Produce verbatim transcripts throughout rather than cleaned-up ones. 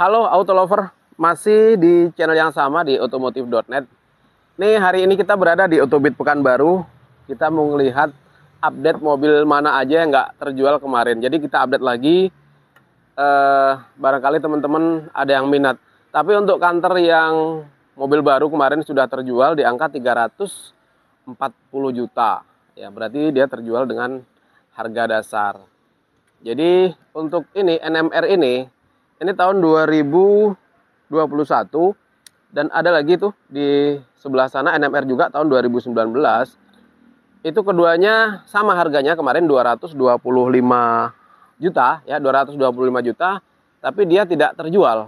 Halo Auto Lover, masih di channel yang sama di otomotif dot net. Nih hari ini kita berada di Otobit Pekanbaru. Kita mau melihat update mobil mana aja yang nggak terjual kemarin. Jadi kita update lagi. Eh, barangkali teman-teman ada yang minat. Tapi untuk Canter yang mobil baru kemarin sudah terjual di angka tiga ratus empat puluh juta. Ya berarti dia terjual dengan harga dasar. Jadi untuk ini N M R ini. Ini tahun dua ribu dua puluh satu dan ada lagi tuh di sebelah sana N M R juga tahun dua ribu sembilan belas. Itu keduanya sama harganya kemarin dua ratus dua puluh lima juta ya, dua ratus dua puluh lima juta, tapi dia tidak terjual.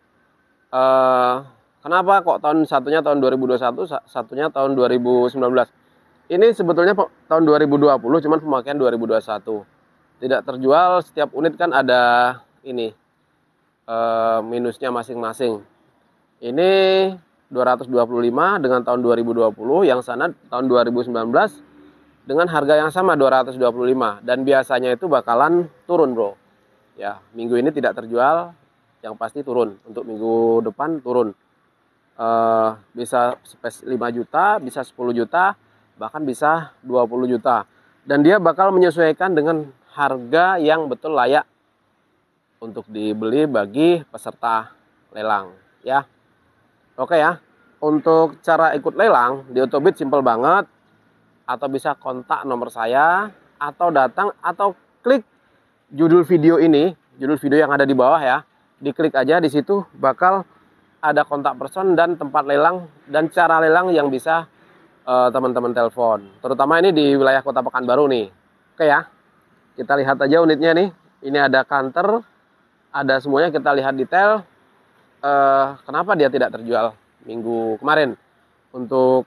Eh, kenapa kok tahun satunya tahun dua ribu dua puluh satu, satunya tahun dua ribu sembilan belas? Ini sebetulnya tahun dua ribu dua puluh, cuman pemakaian dua ribu dua puluh satu. Tidak terjual, setiap unit kan ada ini minusnya masing-masing. Ini dua ratus dua puluh lima dengan tahun dua ribu dua puluh, yang sana tahun dua ribu sembilan belas dengan harga yang sama dua ratus dua puluh lima, dan biasanya itu bakalan turun, Bro. Ya, minggu ini tidak terjual, yang pasti turun. Untuk minggu depan turun. Uh, bisa lima juta, bisa sepuluh juta, bahkan bisa dua puluh juta. Dan dia bakal menyesuaikan dengan harga yang betul layak untuk dibeli bagi peserta lelang ya. Oke ya. Untuk cara ikut lelang di Otobit simple banget. Atau bisa kontak nomor saya, atau datang, atau klik judul video ini, judul video yang ada di bawah ya. Diklik aja, di situ bakal ada kontak person dan tempat lelang dan cara lelang yang bisa teman-teman uh, telepon. Terutama ini di wilayah Kota Pekanbaru nih. Oke ya. Kita lihat aja unitnya nih. Ini ada Canter. Ada semuanya, kita lihat detail uh, kenapa dia tidak terjual minggu kemarin. Untuk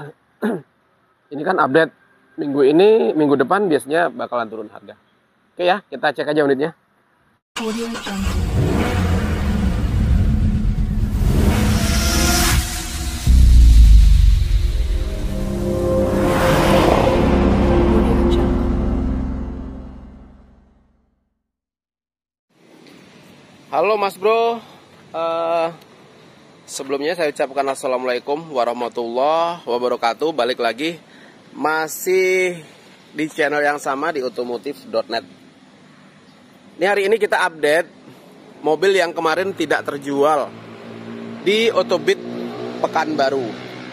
ini kan update minggu ini, minggu depan biasanya bakalan turun harga. Oke ya, kita cek aja unitnya. Halo Mas Bro, uh, sebelumnya saya ucapkan Assalamualaikum warahmatullahi wabarakatuh. Balik lagi, masih di channel yang sama di otomotif dot net. Ini hari ini kita update mobil yang kemarin tidak terjual di Otobit Pekanbaru.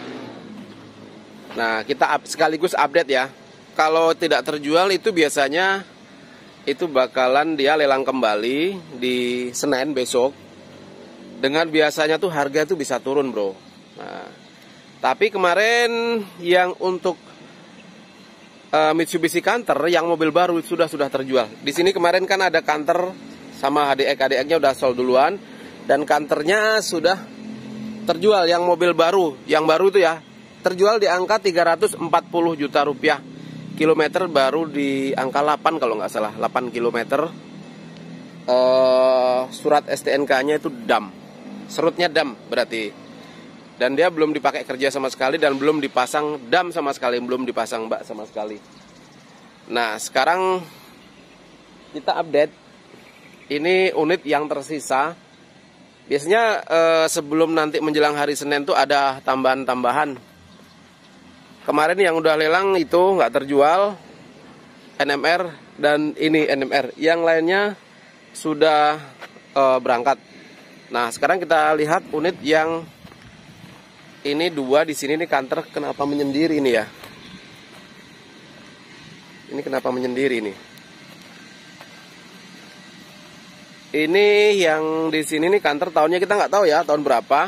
Nah, kita up, sekaligus update ya. Kalau tidak terjual itu biasanya itu bakalan dia lelang kembali di Senin besok. Dengan biasanya tuh harga tuh bisa turun, Bro. Nah, tapi kemarin yang untuk uh, Mitsubishi Canter yang mobil baru sudah sudah terjual. Di sini kemarin kan ada Canter sama H D X H D X-nya udah sold duluan, dan Canternya sudah terjual yang mobil baru, yang baru itu ya. Terjual di angka tiga ratus empat puluh juta rupiah. Kilometer baru di angka delapan kalau nggak salah, delapan kilometer. Uh, surat S T N K-nya itu dam, serutnya dam berarti. Dan dia belum dipakai kerja sama sekali dan belum dipasang dam sama sekali, belum dipasang bak sama sekali. Nah sekarang kita update. Ini unit yang tersisa. Biasanya uh, sebelum nanti menjelang hari Senin tuh ada tambahan-tambahan. Kemarin yang udah lelang itu nggak terjual, N M R dan ini N M R. Yang lainnya sudah e, berangkat. Nah sekarang kita lihat unit yang ini dua di sini nih. Canter kenapa menyendiri ini ya? Ini kenapa menyendiri nih? Ini yang di sini nih Canter tahunnya kita nggak tahu ya tahun berapa.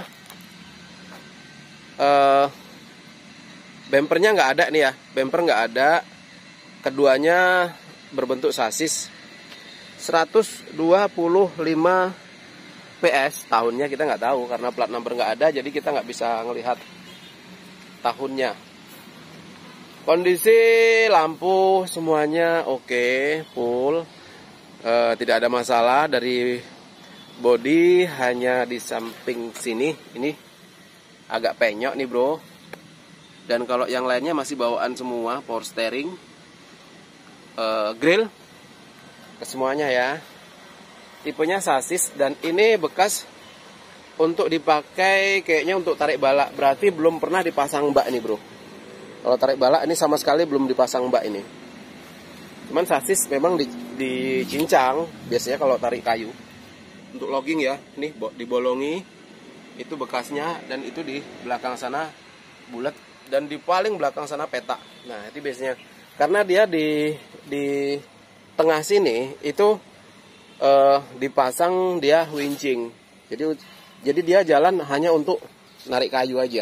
Eh Bempernya nggak ada nih ya, bemper nggak ada. Keduanya berbentuk sasis. Seratus dua puluh lima P S tahunnya kita nggak tahu karena plat number nggak ada, jadi kita nggak bisa ngelihat tahunnya. Kondisi lampu semuanya oke, full, e, tidak ada masalah. Dari bodi hanya di samping sini, ini agak penyok nih bro. Dan kalau yang lainnya masih bawaan semua, power steering, uh, grill, kesemuanya ya. tipenya sasis, dan ini bekas untuk dipakai kayaknya untuk tarik balak. Berarti belum pernah dipasang bak ini bro. Kalau tarik balak ini sama sekali belum dipasang bak ini. Cuman sasis memang di, dicincang biasanya kalau tarik kayu. Untuk logging ya, nih dibolongi, itu bekasnya, dan itu di belakang sana bulat, dan di paling belakang sana petak. Nah itu biasanya, karena dia di di tengah sini itu uh, dipasang dia winching. Jadi jadi dia jalan hanya untuk narik kayu aja.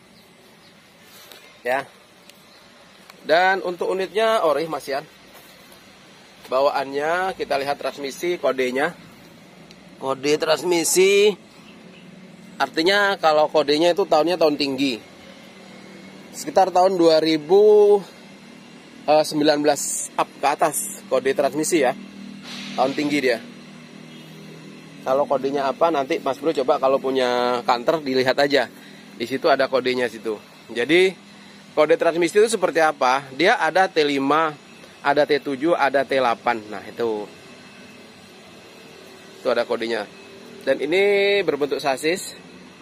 Ya. Dan untuk unitnya ori masian. Bawaannya kita lihat transmisi, kodenya. Kode transmisi artinya kalau kodenya itu tahunnya tahun tinggi. Sekitar tahun dua ribu sembilan belas up ke atas kode transmisi ya. Tahun tinggi dia. Kalau kodenya apa nanti Mas Bro coba kalau punya kantor dilihat aja. Di situ ada kodenya situ. Jadi kode transmisi itu seperti apa? Dia ada T lima, ada T tujuh, ada T delapan. Nah, itu. Itu ada kodenya. Dan ini berbentuk sasis.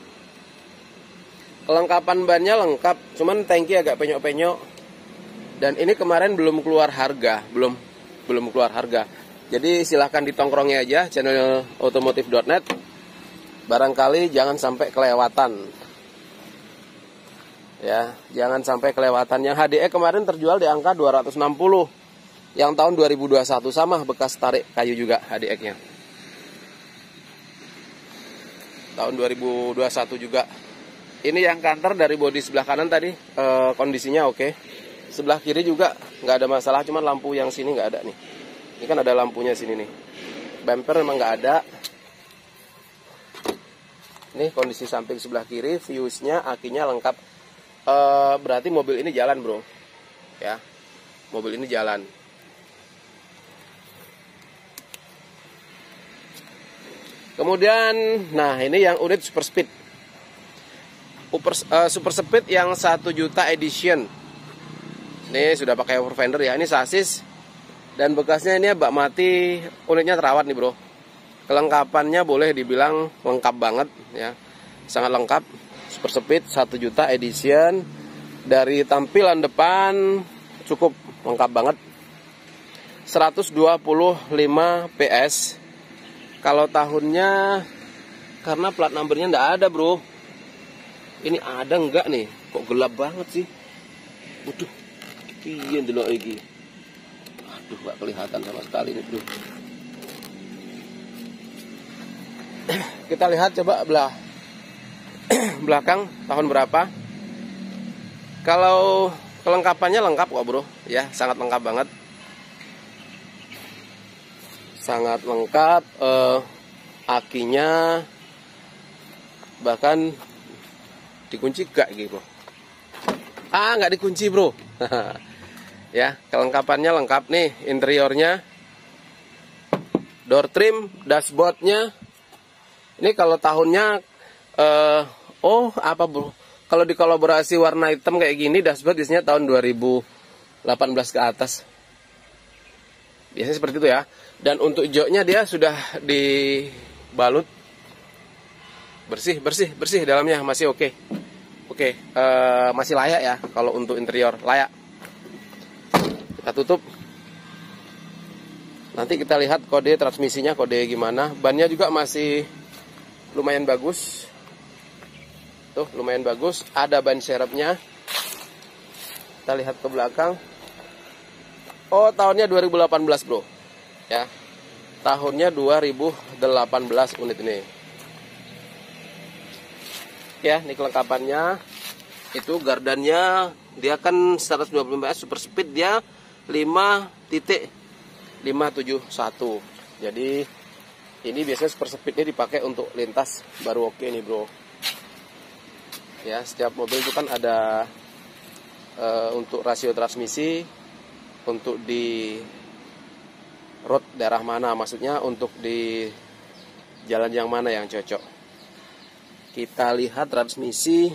Kelengkapan bannya lengkap, cuman tangki agak penyok-penyok. Dan ini kemarin belum keluar harga, belum belum keluar harga. Jadi silahkan ditongkrongi aja channel otomotif dot net. Barangkali jangan sampai kelewatan. Ya, jangan sampai kelewatan. Yang H D E kemarin terjual di angka dua ratus enam puluh. Yang tahun dua ribu dua puluh satu sama bekas tarik kayu juga H D E-nya. Tahun dua ribu dua puluh satu juga. Ini yang kanter dari bodi sebelah kanan tadi e, kondisinya oke. Sebelah kiri juga nggak ada masalah, cuman lampu yang sini nggak ada nih. Ini kan ada lampunya sini nih. Bumper memang nggak ada. Ini kondisi samping sebelah kiri, fuse-nya, akinya lengkap. E, berarti mobil ini jalan bro. Ya, mobil ini jalan. Kemudian, nah ini yang unit super speed. Super, uh, super speed yang satu juta edition. Ini sudah pakai over fender ya. Ini sasis. Dan bekasnya ini bak mati, unitnya terawat nih bro. Kelengkapannya boleh dibilang lengkap banget ya. Sangat lengkap. Super speed satu juta edition. Dari tampilan depan cukup lengkap banget. seratus dua puluh lima P S. Kalau tahunnya, karena plat numbernya nggak ada bro. Ini ada nggak nih? Kok gelap banget sih? Waduh, iya dulu lagi. Aduh, nggak kelihatan sama sekali nih bro. Kita lihat coba belah belakang tahun berapa. Kalau kelengkapannya lengkap kok bro, ya sangat lengkap banget. Sangat lengkap, eh, akinya bahkan dikunci gak gitu. Ah, nggak dikunci bro. Ya, kelengkapannya lengkap nih, interiornya, door trim, dashboardnya. Ini kalau tahunnya, eh, oh apa bro? Kalau dikolaborasi warna hitam kayak gini, dashboard biasanya tahun dua ribu delapan belas ke atas. Biasanya seperti itu ya. Dan untuk joknya dia sudah dibalut bersih, bersih, bersih dalamnya masih oke. Oke, uh, masih layak ya kalau untuk interior layak. Kita tutup. Nanti kita lihat kode transmisinya, kode gimana. Bannya juga masih lumayan bagus. Tuh, lumayan bagus. Ada ban serepnya. Kita lihat ke belakang. Oh, tahunnya dua ribu delapan belas bro. Ya, tahunnya dua ribu delapan belas unit ini. Ya, ini kelengkapannya. Itu gardannya, dia kan seratus dua puluh lima P S super speed, dia lima titik lima tujuh satu. Jadi ini biasanya super speednya dipakai untuk lintas baru oke nih bro. Ya, setiap mobil itu kan ada uh, untuk rasio transmisi, untuk di road daerah mana, maksudnya untuk di jalan yang mana yang cocok. Kita lihat transmisi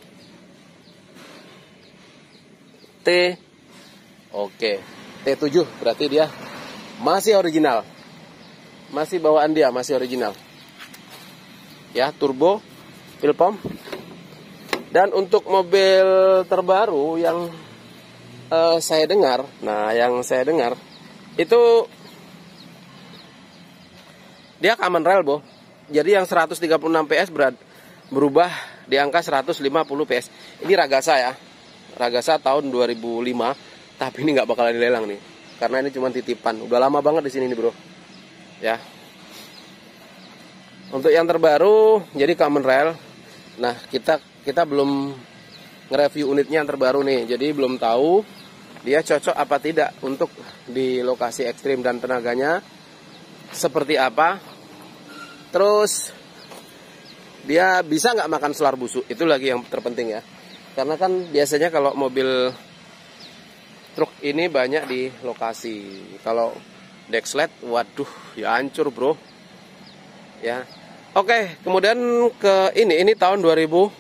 T, oke, T tujuh berarti dia masih original, masih bawaan dia, masih original. Ya, turbo, fuel pump. Dan untuk mobil terbaru yang uh, saya dengar, nah yang saya dengar itu dia common rail, Bo. Jadi yang seratus tiga puluh enam P S berat berubah di angka seratus lima puluh P S. Ini Ragasa ya. Ragasa tahun dua ribu lima, tapi ini nggak bakalan dilelang nih. Karena ini cuma titipan. Udah lama banget di sini nih, Bro. Ya. Untuk yang terbaru jadi common rail. Nah, kita kita belum nge-review unitnya yang terbaru nih. Jadi belum tahu dia cocok apa tidak untuk di lokasi ekstrim dan tenaganya seperti apa. Terus dia bisa nggak makan solar busuk, itu lagi yang terpenting ya. Karena kan biasanya kalau mobil truk ini banyak di lokasi. Kalau deck sled, waduh, ya hancur bro. Ya, oke. Kemudian ke ini, ini tahun dua ribu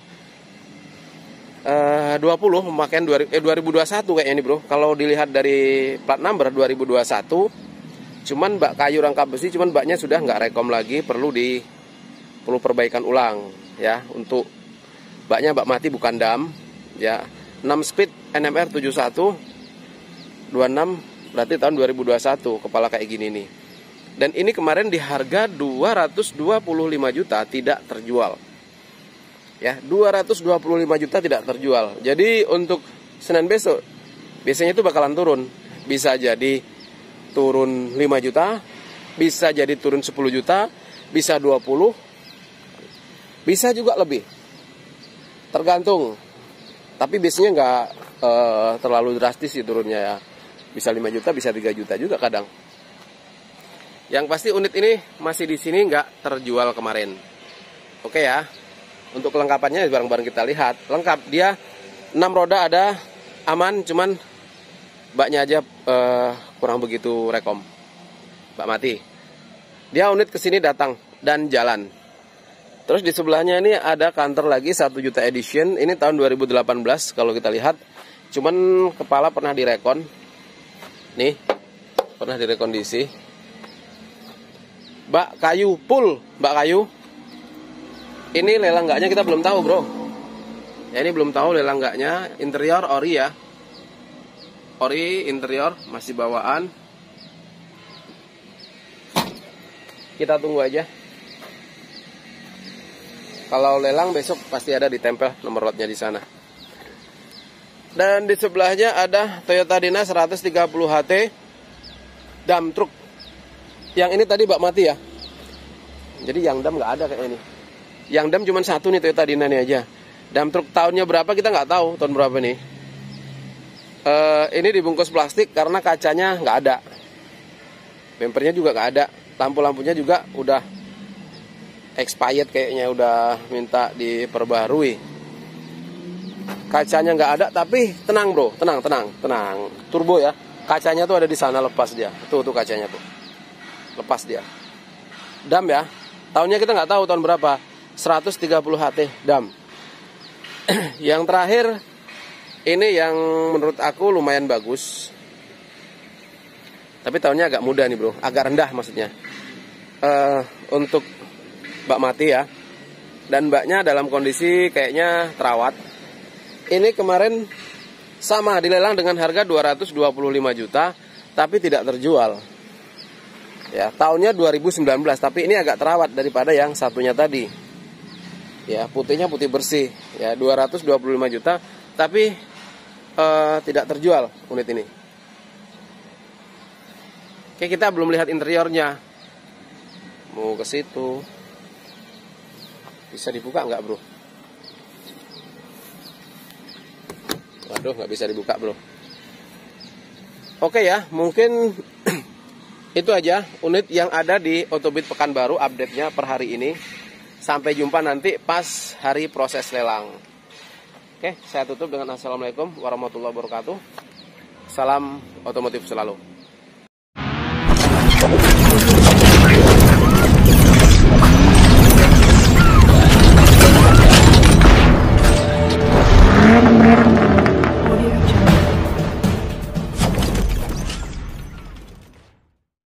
dua puluh, pemakaian eh, dua ribu dua puluh satu kayaknya ini bro. Kalau dilihat dari plat number dua ribu dua puluh satu. Cuman bak kayu rangkap besi, cuman baknya sudah nggak rekom lagi, perlu di perlu perbaikan ulang ya. Untuk baknya bak mati bukan dam ya. enam speed N M R tujuh satu dua enam, berarti tahun dua ribu dua puluh satu, kepala kayak gini nih. Dan ini kemarin di harga dua ratus dua puluh lima juta tidak terjual. Ya, dua ratus dua puluh lima juta tidak terjual. Jadi untuk Senin besok biasanya itu bakalan turun. Bisa jadi turun lima juta, bisa jadi turun sepuluh juta, bisa dua puluh, bisa juga lebih. Tergantung. Tapi biasanya nggak uh, terlalu drastis sih turunnya ya. Bisa lima juta, bisa tiga juta juga kadang. Yang pasti unit ini masih di sini nggak terjual kemarin. Oke ya. Untuk kelengkapannya bareng-bareng kita lihat. Lengkap, dia enam roda ada, aman, cuman baknya aja uh, kurang begitu rekom. Bak mati. Dia unit kesini datang dan jalan. Terus di sebelahnya ini ada Canter lagi satu juta edition. Ini tahun dua ribu delapan belas kalau kita lihat. Cuman kepala pernah direkon. Nih, pernah direkondisi. Bak kayu full, bak kayu. Ini lelang enggaknya kita belum tahu, bro. Ya, ini belum tahu lelang enggaknya. Interior ori ya. Ori interior masih bawaan. Kita tunggu aja. Kalau lelang besok pasti ada ditempel nomor lotnya di sana. Dan di sebelahnya ada Toyota Dyna seratus tiga puluh H T dump truck. Yang ini tadi bak mati ya. Jadi yang dam nggak ada kayak ini. Yang dam cuma satu nih Toyota Dyna nih aja. Dump truck tahunnya berapa kita nggak tahu, tahun berapa nih. Uh, ini dibungkus plastik karena kacanya nggak ada, bempernya juga nggak ada, lampu-lampunya juga udah expired kayaknya, udah minta diperbarui. Kacanya nggak ada, tapi tenang bro, tenang, tenang, tenang. Turbo ya, kacanya tuh ada di sana, lepas dia. Tuh tuh kacanya tuh, lepas dia. Dam ya, tahunnya kita nggak tahu tahun berapa. seratus tiga puluh H T dam. Yang terakhir. Ini yang menurut aku lumayan bagus. Tapi tahunnya agak muda nih bro, agak rendah maksudnya. uh, Untuk bak mati ya. Dan baknya dalam kondisi kayaknya terawat. Ini kemarin sama dilelang dengan harga dua ratus dua puluh lima juta, tapi tidak terjual. Ya, tahunnya dua ribu sembilan belas, tapi ini agak terawat daripada yang satunya tadi. Ya, putihnya putih bersih. Ya, dua ratus dua puluh lima juta, tapi Uh, tidak terjual unit ini. Oke, kita belum lihat interiornya. Mau ke situ. Bisa dibuka nggak bro? Waduh, nggak bisa dibuka bro. Oke ya, mungkin itu aja unit yang ada di Otobit Pekanbaru update-nya per hari ini. Sampai jumpa nanti pas hari proses lelang. Oke, saya tutup dengan assalamualaikum warahmatullahi wabarakatuh. Salam otomotif selalu.